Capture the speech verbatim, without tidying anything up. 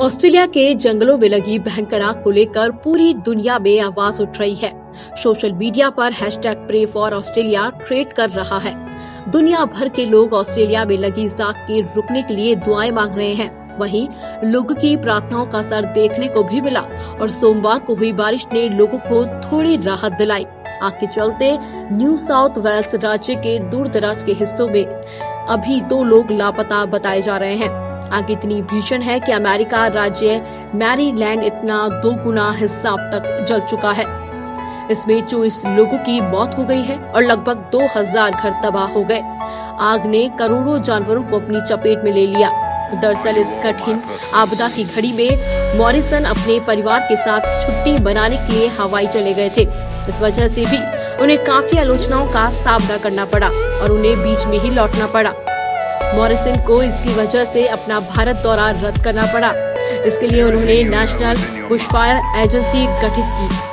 Australia के जंगलों में लगी भयंकर आग को लेकर पूरी दुनिया में आवाज उठ रही है। सोशल मीडिया पर hashtag pray for Australia trend कर रहा है। दुनिया भर के लोग ऑस्ट्रेलिया में लगी इस आग के रुकने के लिए दुआएं मांग रहे हैं। वहीं लोगों की प्रार्थनाओं का असर देखने को भी मिला और सोमवार को हुई बारिश ने लोगों को थोड़ी राहत दिलाई। आग के चलते न्यू साउथ वेल्स राज्य के दूर दराज के हिस्सों में अभी दो लोग लापता बताए जा रहे हैं। आग इतनी भीषण है कि अमेरिका राज्य मैरीलैंड इतना दो गुना हिस्सा अब तक जल चुका है। इसमें चौबीस लोगों की मौत हो गई है और लगभग दो हज़ार घर तबाह हो गए। आग ने करोड़ों जानवरों को अपनी चपेट में ले लिया। दरअसल इस कठिन आपदा की घड़ी में मॉरिसन अपने परिवार के साथ छुट्टी मनाने के लिए हवाई चले गए थे। इस वजह से भी उन्हें काफी आलोचनाओं का सामना करना पड़ा और उन्हें बीच में ही लौटना पड़ा। मॉरिसन को इसकी वजह से अपना भारत दौरा रद्द करना पड़ा। इसके लिए उन्होंने नेशनल बुशफायर एजेंसी गठित की।